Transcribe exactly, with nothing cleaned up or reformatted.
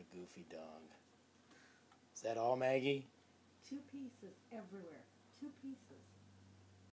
goofy dog. Is that all, Maggie? Two pieces everywhere. Two pieces.